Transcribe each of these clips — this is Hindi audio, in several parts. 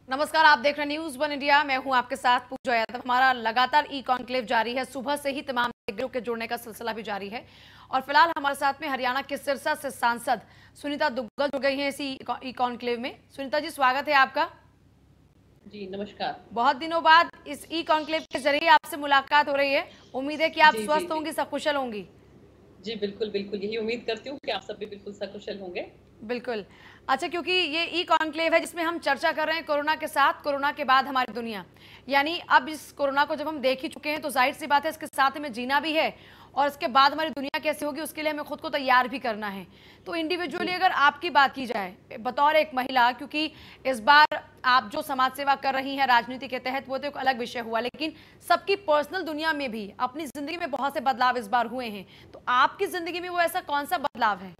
नमस्कार, आप देख रहे हैं न्यूज वन इंडिया। मैं हूं आपके साथ पूजा यादव। हमारा लगातार ई कॉन्क्लेव जारी है। सुबह से ही तमाम नागरिकों के जुड़ने का सिलसिला भी जारी है और फिलहाल हमारे साथ में हरियाणा के सिरसा से सांसद सुनीता दुग्गल जुड़ गई हैं इसी ई कॉन्क्लेव में। सुनीता जी, स्वागत है आपका। जी नमस्कार। बहुत दिनों बाद इस ई कॉन्क्लेव के जरिए आपसे मुलाकात हो रही है। उम्मीद है कि आप जी, जी, स्वस्थ जी। होंगी, सकुशल होंगी। जी, बिल्कुल, बिल्कुल, यही उम्मीद करती हूँ कि आप सब भी बिल्कुल सकुशल होंगे। बिल्कुल। अच्छा, क्योंकि ये ई कॉन्क्लेव है जिसमें हम चर्चा कर रहे हैं कोरोना के साथ, कोरोना के बाद हमारी दुनिया। यानी अब इस कोरोना को जब हम देख ही चुके हैं तो जाहिर सी बात है इसके साथ हमें जीना भी है और इसके बाद हमारी दुनिया कैसी होगी उसके लिए हमें खुद को तैयार भी करना है। तो इंडिविजुअली जी। अगर आपकी बात की जाए बतौर एक महिला, क्योंकि इस बार आप जो समाज सेवा कर रही हैं राजनीति के तहत वो तो एक अलग विषय हुआ, लेकिन सबकी पर्सनल दुनिया में भी अपनी जिंदगी में बहुत से बदलाव इस बार हुए हैं। तो आपकी जिंदगी में वो ऐसा कौन सा बदलाव है?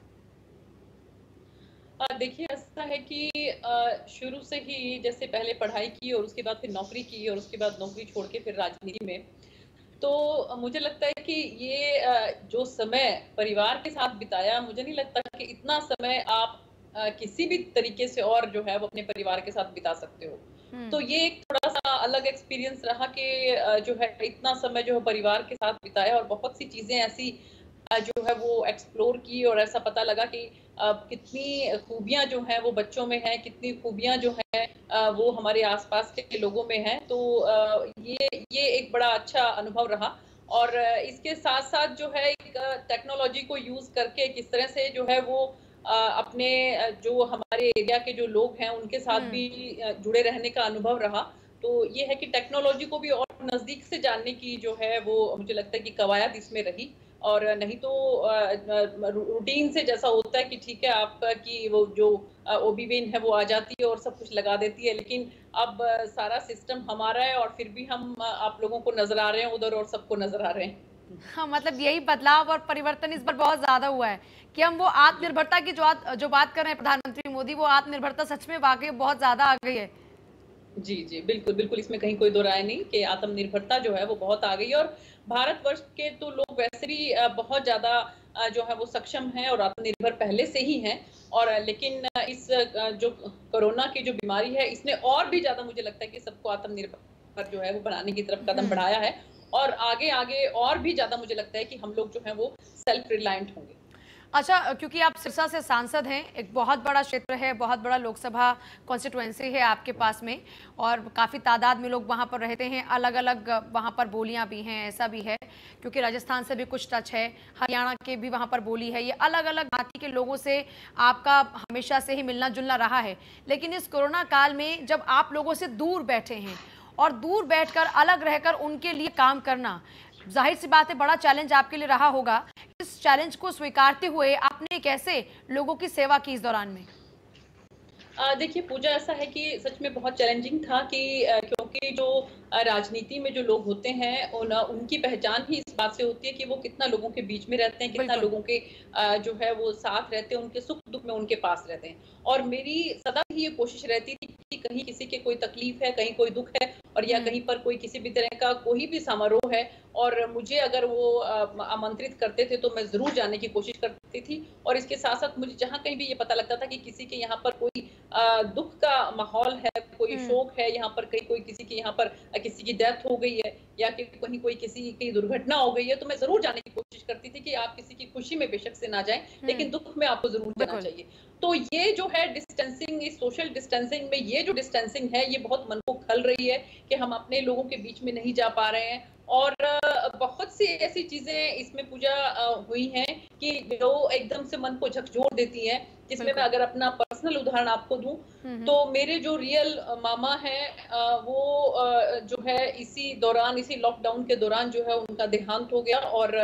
देखिए ऐसा है कि शुरू से ही जैसे पहले पढ़ाई की और उसके बाद फिर नौकरी की और उसके बाद नौकरी छोड़ के फिर राजनीति में। तो मुझे लगता है कि ये जो समय परिवार के साथ बिताया, मुझे नहीं लगता कि इतना समय आप किसी भी तरीके से और जो है वो अपने परिवार के साथ बिता सकते हो। तो ये एक थोड़ा-सा अलग एक्सपीरियंस रहा कि जो है इतना समय जो है परिवार के साथ बिताया और बहुत सी चीज़ें ऐसी जो है वो एक्सप्लोर की और ऐसा पता लगा कि कितनी खूबियाँ जो हैं वो बच्चों में हैं, कितनी खूबियाँ जो हैं वो हमारे आस-पास के लोगों में हैं। तो ये एक बड़ा अच्छा अनुभव रहा और इसके साथ-साथ जो है एक टेक्नोलॉजी को यूज़ करके किस तरह से जो है वो अपने जो हमारे एरिया के जो लोग हैं उनके साथ भी जुड़े रहने का अनुभव रहा। तो ये है कि टेक्नोलॉजी को भी और नज़दीक से जानने की जो है वो मुझे लगता है कि कवायद इसमें रही। और नहीं तो रूटीन से जैसा होता है कि ठीक है आपकी वो जो ओबीवेन है वो आ जाती है और सब कुछ लगा देती है, लेकिन अब सारा सिस्टम हमारा है और फिर भी हम आप लोगों को नजर आ रहे हैं उधर और सबको नजर आ रहे हैं। हाँ, मतलब यही बदलाव और परिवर्तन इस बार बहुत ज्यादा हुआ है कि हम वो जी। आत्मनिर्भरता की जो बात कर रहे हैं प्रधानमंत्री मोदी, वो आत्मनिर्भरता सच में वाकई बहुत ज्यादा आ गई है। जी, जी। बिल्कुल, बिल्कुल इसमें कहीं कोई दो राय नहीं कि आत्मनिर्भरता जो है वो बहुत आ गई है और भारतवर्ष के तो लोग वैसे भी बहुत ज़्यादा जो है वो सक्षम हैं और आत्मनिर्भर पहले से ही हैं। और लेकिन इस जो कोरोना की जो बीमारी है इसने और भी ज़्यादा मुझे लगता है कि सबको आत्मनिर्भर जो है वो बनाने की तरफ कदम बढ़ाया है। और आगे-आगे और भी ज़्यादा मुझे लगता है कि हम लोग जो हैं वो सेल्फ रिलायंट होंगे। अच्छा, क्योंकि आप सिरसा से सांसद हैं, एक बहुत बड़ा क्षेत्र है, बहुत बड़ा लोकसभा कॉन्स्टिट्यूएंसी है आपके पास में और काफ़ी तादाद में लोग वहाँ पर रहते हैं। अलग अलग वहाँ पर बोलियाँ भी हैं, ऐसा भी है क्योंकि राजस्थान से भी कुछ टच है, हरियाणा के भी वहाँ पर बोली है। ये अलग अलग जाति के लोगों से आपका हमेशा से ही मिलना जुलना रहा है, लेकिन इस कोरोना काल में जब आप लोगों से दूर बैठे हैं और दूर बैठकर अलग रहकर उनके लिए काम करना, जाहिर सी बात है बड़ा चैलेंज आपके लिए रहा होगा। इस चैलेंज को स्वीकारते हुए आपने कैसे लोगों की सेवा की इस दौरान में? देखिए पूजा ऐसा है कि सच में बहुत चैलेंजिंग था कि क्योंकि जो राजनीति में जो लोग होते हैं उनकी पहचान ही इस बात से होती है कि वो कितना लोगों के बीच में रहते हैं, कितना बिल्कुल। लोगों के जो है वो साथ रहते हैं, उनके सुख-दुःख में उनके पास रहते हैं। और मेरी सदा ही ये कोशिश रहती थी कि कहीं किसी के कोई तकलीफ है, कहीं कोई दुःख है और या कहीं पर कोई किसी भी तरह का कोई भी समारोह है और मुझे अगर वो आमंत्रित करते थे तो मैं ज़रूर जाने की कोशिश करती थी। और इसके साथ-साथ मुझे जहाँ कहीं भी ये पता लगता था कि किसी के यहाँ पर कोई दुःख का माहौल है, कोई शोक है, यहाँ पर कहीं कोई किसी की यहाँ पर किसी की डेथ हो गई है या कि कहीं कोई किसी की दुर्घटना हो गई है, तो मैं ज़रूर जाने की कोशिश करती थी कि आप किसी की खुशी में बेशक से ना जाएँ, लेकिन दुःख में आपको ज़रूर जाना बिल्कुल। चाहिए। तो ये जो है डिस्टेंसिंग, इस सोशल डिस्टेंसिंग में ये जो डिस्टेंसिंग है, ये बहुत मन को खल रही है कि हम अपने लोगों के बीच में नहीं जा पा रहे हैं और बहुत सी ऐसी चीज़ें इसमें पूजा हुई हैं कि जो एकदम से मन को झकझोर देती हैं, जिसमें मैं बिल्कुल। अगर अपना पर्सनल उदाहरण आपको दूँ, तो मेरे जो रियल मामा हैं वो जो है इसी दौरान, इसी लॉकडाउन के दौरान जो है उनका देहांत हो गया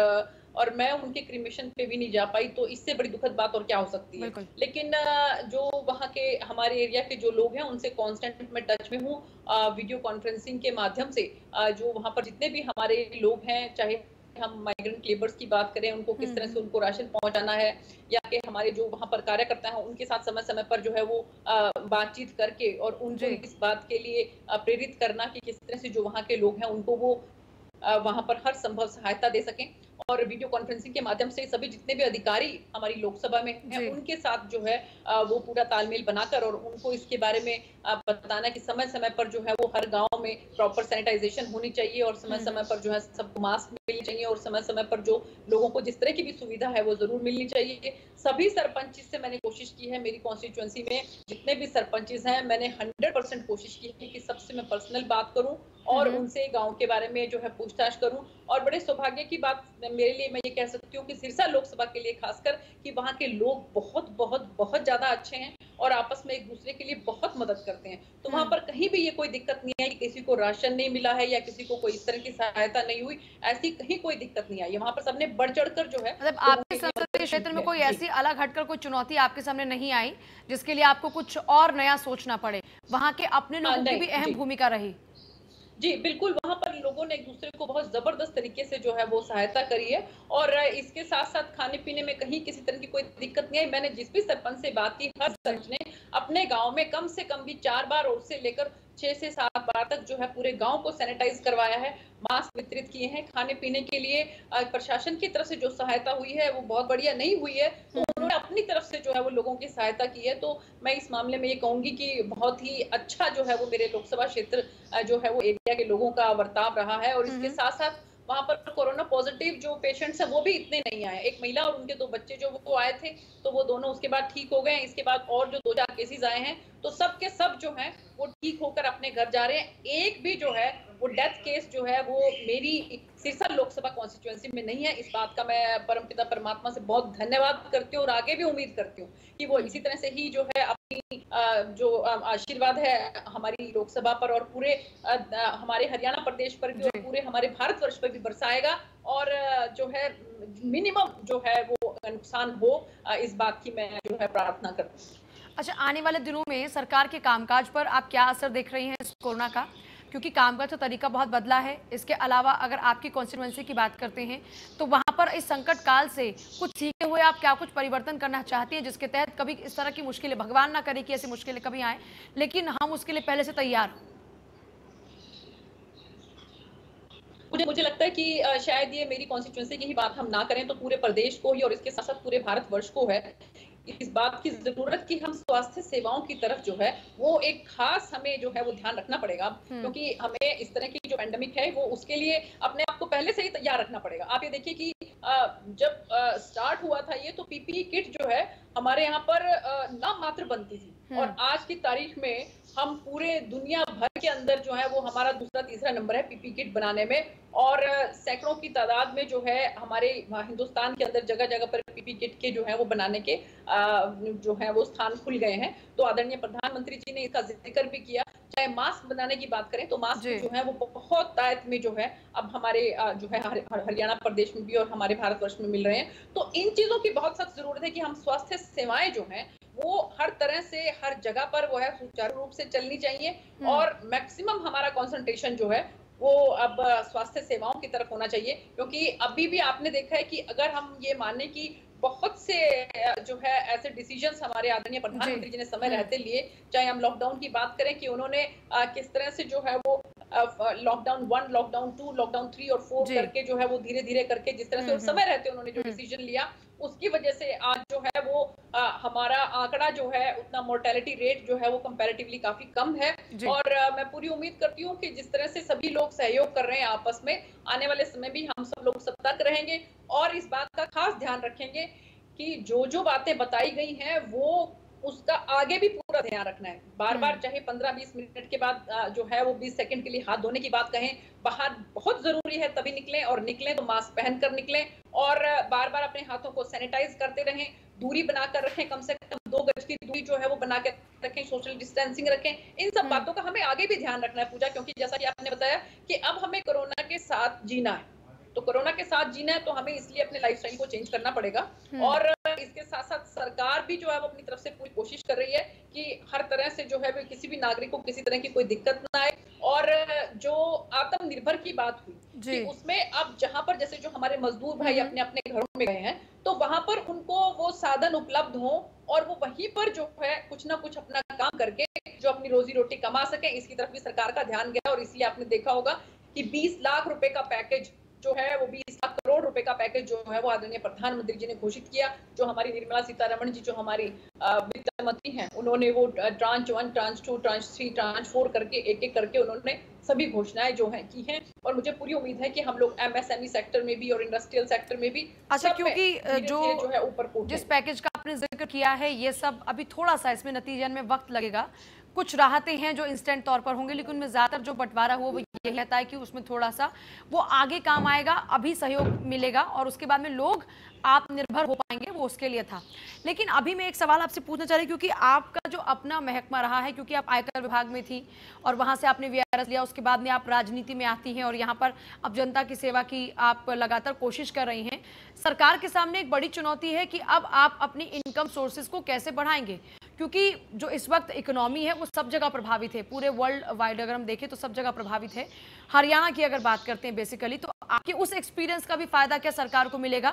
और मैं उनके क्रीमेशन पे भी नहीं जा पाई, तो इससे बड़ी दुखद बात और क्या हो सकती है। बिल्कुल। लेकिन जो वहाँ के हमारे एरिया के जो लोग हैं, उनसे कांस्टेंट मैं टच में हूँ वीडियो कॉन्फ्रेंसिंग के माध्यम से। जो वहाँ पर जितने भी हमारे लोग हैं, चाहे हम माइग्रेंट लेबर्स की बात करें, उनको किस तरह से उनको राशन पहुँचाना है या कि हमारे जो वहाँ पर कार्यकर्ता हैं, उनके साथ समय-समय पर जो है वो बातचीत करके और उनको जी। इस बात के लिए प्रेरित करना कि किस तरह से जो वहाँ के लोग हैं, उनको वो वहाँ पर हर संभव सहायता दे सकें। और वीडियो कॉन्फ्रेंसिंग के माध्यम से सभी जितने भी अधिकारी हमारी लोकसभा में हैं उनके साथ जो है वो पूरा तालमेल बनाकर और उनको इसके बारे में बताना कि समय समय पर जो है वो हर गांव में प्रॉपर सैनिटाइजेशन होनी चाहिए और समय समय पर जो है सबको मास्क मिलनी चाहिए और समय समय पर जो लोगों को जिस तरह की भी सुविधा है वो जरूर मिलनी चाहिए। सभी सरपंच से मैंने कोशिश की है, मेरी कॉन्स्टिट्यूएंसी में जितने भी सरपंचेस हैं मैंने 100% कोशिश की है कि सबसे मैं पर्सनल बात करूं और उनसे गांव के बारे में जो है पूछताछ करूं। और बड़े सौभाग्य की बात मेरे लिए मैं ये कह सकती हूँ कि सिरसा लोकसभा के लिए खासकर कि वहाँ के लोग बहुत बहुत बहुत ज्यादा अच्छे हैं और आपस में एक दूसरे के लिए बहुत मदद करते हैं। तो वहां पर कहीं भी ये कोई दिक्कत नहीं है कि किसी को राशन नहीं मिला है या किसी को कोई इस तरह की सहायता नहीं हुई, ऐसी कहीं कोई दिक्कत नहीं आई है। वहां पर सबने बढ़ चढ़कर जो है मतलब आपके संसदीय क्षेत्र में कोई ऐसी अलग हटकर कोई चुनौती आपके सामने नहीं आई जिसके लिए आपको कुछ और नया सोचना पड़े? वहां के अपने लोगों की भी अहम भूमिका रही? जी बिल्कुल, वहां पर लोगों ने एक दूसरे को बहुत जबरदस्त तरीके से जो है वो सहायता करी है और इसके साथ साथ खाने पीने में कहीं किसी तरह की कोई दिक्कत नहीं आई। मैंने जिस भी सरपंच से बात की हर सरपंच ने अपने गांव में कम से कम भी 4 बार और से लेकर 6 से 7 बार तक जो है पूरे गांव को सैनिटाइज करवाया है, मास्क वितरित किए हैं। खाने पीने के लिए प्रशासन की तरफ से जो सहायता हुई है वो बहुत बढ़िया नहीं हुई है, तो उन्होंने अपनी तरफ से जो है वो लोगों की सहायता की है। तो मैं इस मामले में ये कहूंगी कि बहुत ही अच्छा जो है वो मेरे लोकसभा क्षेत्र जो है वो एरिया के लोगों का बर्ताव रहा है। और इसके साथ साथ वहां पर कोरोना पॉजिटिव जो पेशेंट्स हैं वो भी इतने नहीं आए। एक महिला और उनके 2 बच्चे जो वो आए थे तो वो दोनों उसके बाद ठीक हो गए हैं। इसके बाद और जो 2-4 केसेस आए हैं तो सब के सब जो हैं वो ठीक होकर अपने घर जा रहे हैं। एक भी जो है वो डेथ केस जो है वो मेरी सिरसा लोकसभा कॉन्स्टिट्यूएंसी में नहीं है। इस बात का मैं परमपिता परमात्मा से बहुत धन्यवाद करती हूँ और आगे भी उम्मीद करती हूँ कि वो इसी तरह से ही जो है अपनी जो आशीर्वाद है हमारी लोकसभा पर और पूरे हमारे हरियाणा प्रदेश पर भी और पूरे हमारे भारतवर्ष पर भी बरसाएगा और जो है मिनिमम जो है वो नुकसान हो, इस बात की मैं जो है प्रार्थना करती हूँ। अच्छा, आने वाले दिनों में सरकार के कामकाज पर आप क्या असर देख रही हैं इस कोरोना का? क्योंकि कामकाज का तरीका बहुत बदला है। इसके अलावा अगर आपकी कॉन्स्टिट्यूएंसी की बात करते हैं तो वहां पर इस संकट काल से कुछ सीखे हुए आप क्या कुछ परिवर्तन करना चाहती हैं जिसके तहत कभी इस तरह की मुश्किलें, भगवान ना करे कि ऐसी मुश्किलें कभी आए, लेकिन हम उसके लिए पहले से तैयार हों? मुझे लगता है कि शायद ये मेरी कॉन्स्टिट्यूएंसी की ही बात हम ना करें तो पूरे प्रदेश को ही और इसके साथ साथ पूरे भारतवर्ष को है इस बात की जरूरत कि हम स्वास्थ्य सेवाओं की तरफ जो है वो एक खास हमें जो है वो ध्यान रखना पड़ेगा, क्योंकि हमें इस तरह की जो पेंडेमिक है वो उसके लिए अपने आप को पहले से ही तैयार रखना पड़ेगा। आप ये देखिए कि जब स्टार्ट हुआ था ये तो पीपीई किट जो है हमारे यहाँ पर नाम मात्र बनती थी और आज की तारीख में हम पूरे दुनिया भर के अंदर जो है वो हमारा दूसरा तीसरा नंबर है पीपी किट बनाने में और सैकड़ों की तादाद में जो है हमारे हिंदुस्तान के अंदर जगह जगह पर पीपी किट के जो है वो बनाने के जो है वो स्थान खुल गए हैं। तो आदरणीय प्रधानमंत्री जी ने इसका जिक्र भी किया। चाहे मास्क बनाने की बात करें तो मास्क जो है वो बहुत तायत में जो है अब हमारे जो है हरियाणा प्रदेश में भी और हमारे भारतवर्ष में मिल रहे हैं। तो इन चीजों की बहुत सख्त जरूरत है कि हम स्वास्थ्य सेवाएं जो है वो हर तरह से हर जगह पर वो है सुचारू रूप से चलनी चाहिए और मैक्सिमम हमारा कंसंट्रेशन जो है वो अब स्वास्थ्य सेवाओं की तरफ होना चाहिए। क्योंकि अभी भी आपने देखा है कि अगर हम ये माने कि बहुत से जो है ऐसे डिसीजंस हमारे आदरणीय प्रधानमंत्री जी ने समय रहते लिए, चाहे हम लॉकडाउन की बात करें कि उन्होंने किस तरह से जो है वो लॉकडाउन 1, लॉकडाउन 2, लॉकडाउन 3 और 4 करके जो है वो धीरे धीरे करके जिस तरह से और समय रहते उन्होंने जो डिसीजन लिया उसकी वजह से आज जो है वो हमारा आंकड़ा जो है उतना मोर्टेलिटी रेट जो है वो कंपैरेटिवली काफी कम है। और मैं पूरी उम्मीद करती हूँ कि जिस तरह से सभी लोग सहयोग कर रहे हैं आपस में, आने वाले समय भी हम सब लोग सतर्क रहेंगे और इस बात का खास ध्यान रखेंगे कि जो जो बातें बताई गई हैं वो उसका आगे भी पूरा ध्यान रखना है। बार बार चाहे 15-20 मिनट के बाद जो है वो 20 सेकंड के लिए हाथ धोने की बात कहें, बाहर बहुत जरूरी है तभी निकलें और निकलें तो मास्क पहनकर निकलें और बार बार अपने हाथों को सैनिटाइज करते रहें, दूरी बनाकर रखें, कम से कम 2 गज की दूरी जो है वो बना के रखें, सोशल डिस्टेंसिंग रखें। इन सब बातों का हमें आगे भी ध्यान रखना है पूजा, क्योंकि जैसा कि आपने बताया कि अब हमें कोरोना के साथ जीना है। तो कोरोना के साथ जीना है तो हमें इसलिए अपने लाइफस्टाइल को चेंज करना पड़ेगा और इसके साथ साथ सरकार भी जो है वो अपनी तरफ से पूरी कोशिश कर रही है कि हर तरह से जो है वो किसी भी नागरिक को किसी तरह की कोई दिक्कत ना आए। और जो आत्मनिर्भर की बात हुई कि उसमें अब जहां पर जैसे जो हमारे मजदूर भाई अपने अपने घरों में गए हैं तो वहां पर उनको वो साधन उपलब्ध हो और वो वहीं पर जो है कुछ ना कुछ अपना काम करके जो अपनी रोजी रोटी कमा सके, इसकी तरफ भी सरकार का ध्यान गया। और इसलिए आपने देखा होगा कि 20 लाख रुपए का पैकेज जो है वो 20 लाख करोड़ रुपए का पैकेज जो है वो आदरणीय प्रधानमंत्री जी ने घोषित किया। जो हमारी निर्मला सीतारमण जी जो हमारी वित्त मंत्री हैं, उन्होंने वो ट्रांच 1, ट्रांच 2, ट्रांच 3, ट्रांच 4 करके एक-एक करके उन्होंने सभी घोषणाएं जो हैं की हैं। और मुझे पूरी उम्मीद है कि हम लोग एमएसएमई सेक्टर में भी और इंडस्ट्रियल सेक्टर में भी अच्छा, सब में क्योंकि धीरे-धीरे जो है ऊपर को जिस पैकेज का आपने जिक्र किया है, ये सब अभी थोड़ा सा इसमें नतीजे में वक्त लगेगा। कुछ राहतें हैं जो इंस्टेंट तौर पर होंगी, लेकिन उनमें ज्यादातर जो बंटवारा हुआ वो ये कहता है कि उसमें थोड़ा सा वो आगे काम आएगा, अभी सहयोग मिलेगा और उसके बाद में लोग आत्मनिर्भर हो पाएंगे, वो उसके लिए था। लेकिन अभी मैं एक सवाल आपसे पूछना चाह रही हूँ, क्योंकि आपका जो अपना महकमा रहा है, क्योंकि आप आयकर विभाग में थी और वहां से आपने वीआरएस लिया, उसके बाद में आप राजनीति में आती हैं और यहाँ पर अब जनता की सेवा की आप लगातार कोशिश कर रही हैं। सरकार के सामने एक बड़ी चुनौती है कि अब आप अपनी इनकम सोर्सेज को कैसे बढ़ाएंगे, क्योंकि जो इस वक्त इकोनॉमी है वो सब जगह प्रभावित है, पूरे वर्ल्ड वाइड अगर हम देखें तो सब जगह प्रभावित है। हरियाणा की अगर बात करते हैं बेसिकली, तो आपके उस एक्सपीरियंस का भी फायदा क्या सरकार को मिलेगा?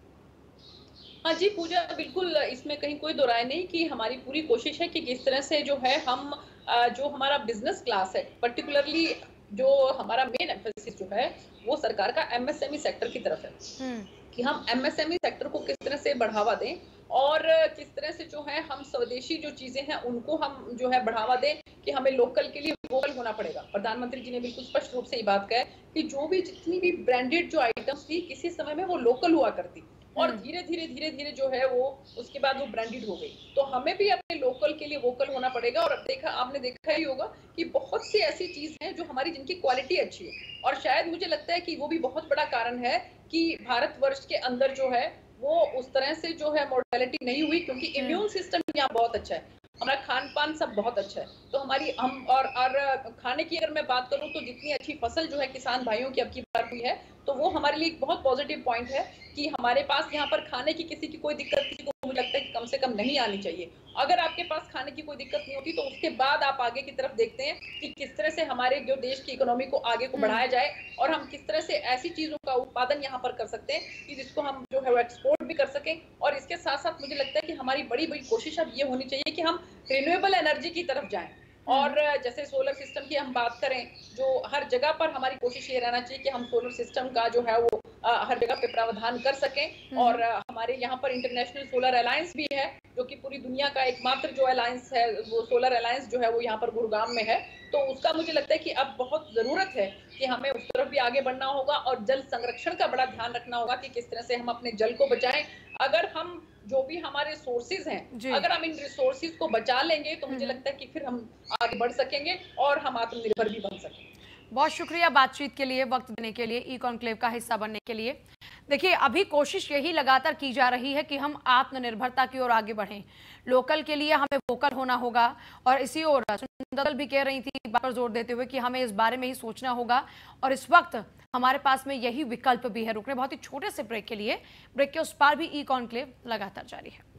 हाँ जी पूजा, बिल्कुल इसमें कहीं कोई दो राय नहीं कि हमारी पूरी कोशिश है कि किस तरह से जो है हम जो हमारा बिजनेस क्लास है, पर्टिकुलरली जो हमारा मेन एम्फेसिस जो है वो सरकार का एमएसएमई सेक्टर की तरफ है कि हम एमएसएमई सेक्टर को किस तरह से बढ़ावा दें और किस तरह से जो है हम स्वदेशी जो चीजें हैं उनको हम जो है बढ़ावा दें कि हमें लोकल के लिए वोकल होना पड़ेगा। प्रधानमंत्री जी ने बिल्कुल स्पष्ट रूप से ये बात कहा है कि जो भी जितनी भी ब्रांडेड जो आइटम्स थी किसी समय में वो लोकल हुआ करती और धीरे धीरे जो है वो उसके बाद वो ब्रांडेड हो गई। तो हमें भी अपने लोकल के लिए वोकल होना पड़ेगा। और अब आपने देखा ही होगा कि बहुत सी ऐसी चीज हैं जो हमारी जिनकी क्वालिटी अच्छी है और शायद मुझे लगता है कि वो भी बहुत बड़ा कारण है कि भारतवर्ष के अंदर जो है वो उस तरह से जो है मोर्टेलिटी नहीं हुई, क्योंकि इम्यून सिस्टम यहाँ बहुत अच्छा है, हमारा खान पान सब बहुत अच्छा है। तो हमारी हम और खाने की अगर मैं बात करूं तो जितनी अच्छी फसल जो है किसान भाइयों की अब की बार हुई है, तो वो हमारे लिए एक बहुत पॉजिटिव पॉइंट है कि हमारे पास यहाँ पर खाने की किसी की कोई दिक्कत किसी को मुझे लगता है कि कम से कम नहीं आनी चाहिए। अगर आपके पास खाने की कोई दिक्कत नहीं होती तो उसके बाद आप आगे की तरफ देखते हैं कि किस तरह से हमारे जो देश की इकोनॉमी को आगे को बढ़ाया जाए और हम किस तरह से ऐसी चीजों का उत्पादन यहाँ पर कर सकते हैं कि जिसको हम जो है वो एक्सपोर्ट भी कर सकें। और इसके साथ साथ मुझे लगता है कि हमारी बड़ी बड़ी कोशिश अब ये होनी चाहिए कि हम रिन्यूएबल एनर्जी की तरफ जाएं। और जैसे सोलर सिस्टम की हम बात करें, जो हर जगह पर हमारी कोशिश ये रहना चाहिए कि हम सोलर सिस्टम का जो है वो हर जगह पे प्रावधान कर सकें। और हमारे यहाँ पर इंटरनेशनल सोलर अलायंस भी है जो कि पूरी दुनिया का एकमात्र जो अलायंस है, वो सोलर अलायंस जो है वो यहाँ पर गुरुग्राम में है। तो उसका मुझे लगता है कि अब बहुत जरूरत है कि हमें उस तरफ भी आगे बढ़ना होगा और जल संरक्षण का बड़ा ध्यान रखना होगा कि किस तरह से हम अपने जल को बचाएं। अगर हम जो भी हमारे सोर्सेज हैं, अगर हम इन रिसोर्सेज को बचा लेंगे तो मुझे लगता है कि फिर हम आगे बढ़ सकेंगे और हम आत्मनिर्भर भी बन सकेंगे। बहुत शुक्रिया बातचीत के लिए, वक्त देने के लिए, ई कॉन्क्लेव का हिस्सा बनने के लिए। देखिए, अभी कोशिश यही लगातार की जा रही है कि हम आत्मनिर्भरता की ओर आगे बढ़ें। लोकल के लिए हमें वोकल होना होगा और इसी ओर सुंदर भी कह रही थी, बात पर जोर देते हुए कि हमें इस बारे में ही सोचना होगा और इस वक्त हमारे पास में यही विकल्प भी है। रुकने बहुत ही छोटे से ब्रेक के लिए, ब्रेक के उस पार भी ई कॉन्क्लेव लगातार जारी है।